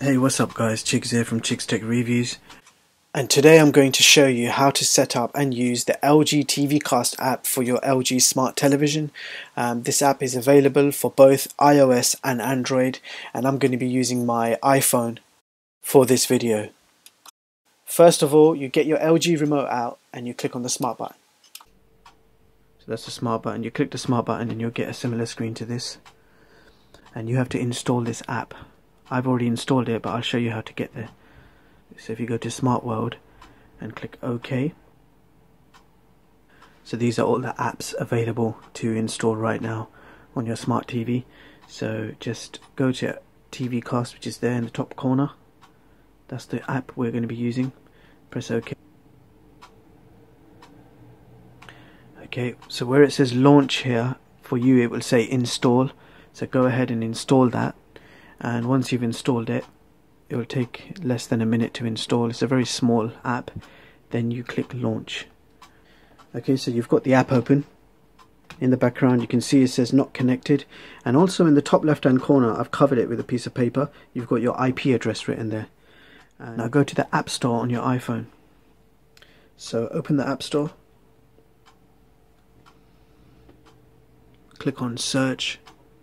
Hey, what's up guys, Chigs here from chigztechreviews, and today I'm going to show you how to set up and use the LG TV Cast app for your LG Smart Television. This app is available for both iOS and Android, and I'm going to be using my iPhone for this video. First of all, you get your LG remote out and you click on the Smart button. So that's the Smart button. You click the Smart button and you'll get a similar screen to this, and you have to install this app. I've already installed it, but I'll show you how to get there. So if you go to Smart World and click OK. So these are all the apps available to install right now on your smart TV. So just go to TV Cast, which is there in the top corner. That's the app we're going to be using. Press OK. Okay, so where it says launch here, for you it will say install. So go ahead and install that. And once you've installed it, it will take less than a minute to install. It's a very small app. Then you click launch. Okay, so you've got the app open. In the background you can see it says not connected, and also in the top left hand corner I've covered it with a piece of paper. You've got your IP address written there. Now go to the App Store on your iPhone. So open the App Store, click on search,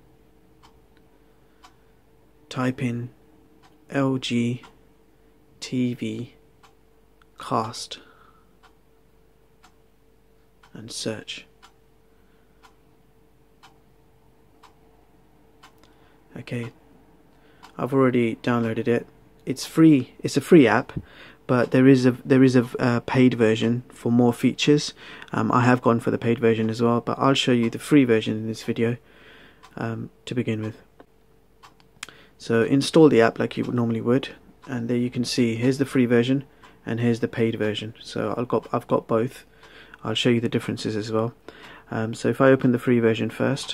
type in LG TV Cast and search. Okay, I've already downloaded it. It's free. It's a free app, but there is a paid version for more features. I have gone for the paid version as well, but I'll show you the free version in this video to begin with. So install the app like you normally would, and there you can see here's the free version and here's the paid version. So I've got both. I'll show you the differences as well. So if I open the free version first,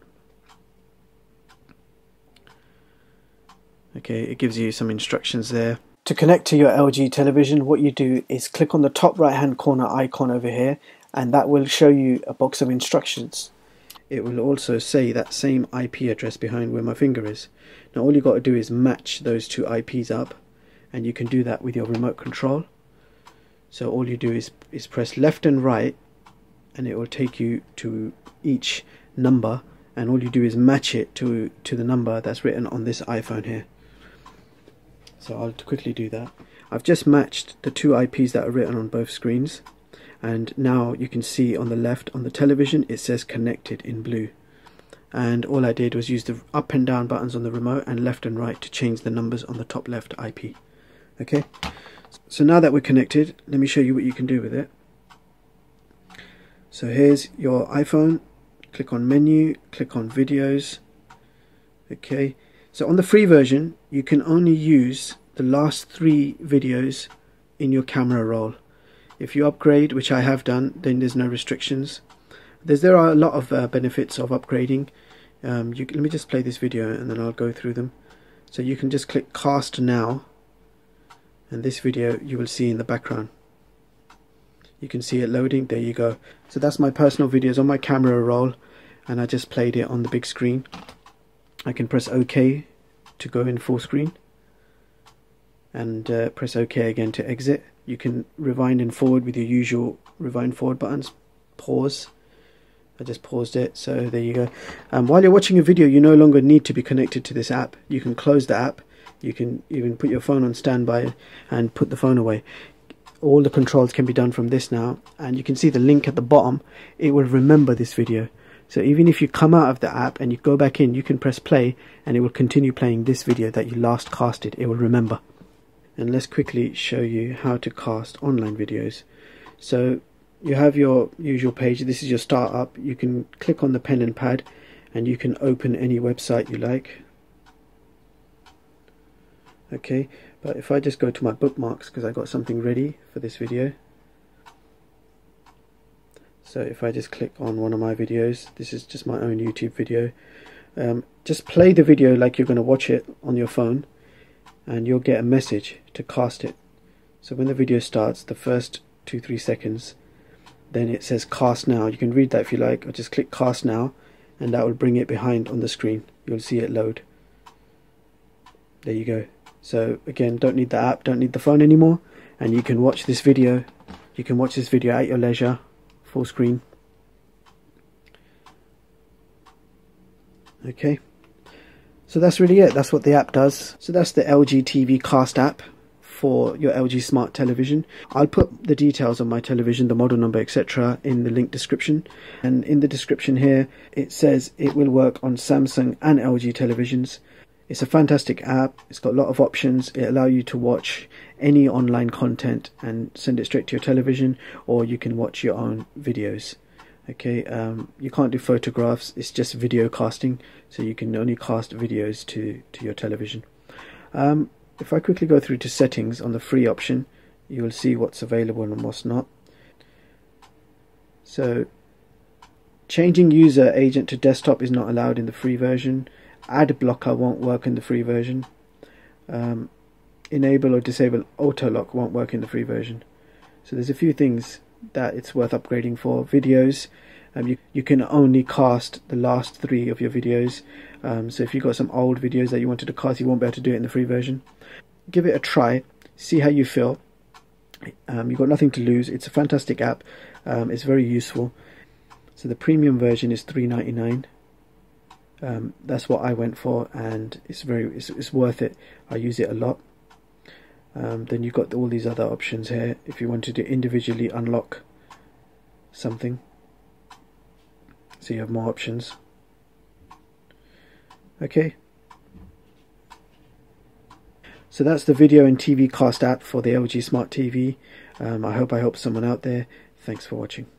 okay, it gives you some instructions there. To connect to your LG television, what you do is click on the top right hand corner icon over here, and that will show you a box of instructions. It will also say that same IP address behind where my finger is. Now all you got to do is match those two IPs up, and you can do that with your remote control. So all you do is press left and right, and it will take you to each number, and all you do is match it to the number that's written on this iPhone here. So I'll quickly do that. I've just matched the two IPs that are written on both screens. And now you can see on the left on the television it says connected in blue, and all I did was use the up and down buttons on the remote and left and right to change the numbers on the top left IP. Okay, so now that we're connected, let me show you what you can do with it. So here's your iPhone. Click on menu, click on videos. Okay, so on the free version you can only use the last 3 videos in your camera roll. If you upgrade, which I have done, then there's no restrictions. There are a lot of benefits of upgrading. Let me just play this video and then I'll go through them. So you can just click cast now, and this video you will see in the background. You can see it loading. There you go. So that's my personal videos on my camera roll, and I just played it on the big screen. I can press OK to go in full screen, and press OK again to exit. You can rewind and forward with your usual rewind forward buttons. Pause. I just paused it, so there you go. While you're watching a video, you no longer need to be connected to this app. You can close the app. You can even put your phone on standby and put the phone away. All the controls can be done from this now, and you can see the link at the bottom. It will remember this video. So even if you come out of the app and you go back in, you can press play and it will continue playing this video that you last casted. It will remember. And let's quickly show you how to cast online videos. So you have your usual page. This is your startup. You can click on the pen and pad and you can open any website you like. Okay, but if I just go to my bookmarks, because I got something ready for this video. So if I just click on one of my videos, this is just my own YouTube video. Just play the video like you're going to watch it on your phone, and you'll get a message to cast it. So when the video starts, the first 2-3 seconds, then it says cast now. You can read that if you like, or just click cast now, and that will bring it behind on the screen. You'll see it load. There you go. So again, don't need the app, don't need the phone anymore, and you can watch this video. You can watch this video at your leisure, full screen. Okay, so that's really it. That's what the app does. So that's the LG TV Cast app for your LG Smart television. I'll put the details on my television, the model number, etc. in the link description. And in the description here, it says it will work on Samsung and LG televisions. It's a fantastic app. It's got a lot of options. It allows you to watch any online content and send it straight to your television, or you can watch your own videos. Okay, you can't do photographs. It's just video casting, so you can only cast videos to your television. If I quickly go through to settings on the free option, you will see what's available and what's not. So changing user agent to desktop is not allowed in the free version. Ad blocker won't work in the free version. Enable or disable auto lock won't work in the free version. So there's a few things that it's worth upgrading for. Videos, you can only cast the last 3 of your videos. So if you've got some old videos that you wanted to cast, you won't be able to do it in the free version. Give it a try, see how you feel. You've got nothing to lose. It's a fantastic app. It's very useful. So the premium version is $3.99. That's what I went for, and it's worth it. I use it a lot. Then you've got all these other options here if you wanted to individually unlock something, so you have more options. Okay, so that's the video and TV Cast app for the LG Smart TV. I hope I helped someone out there. Thanks for watching.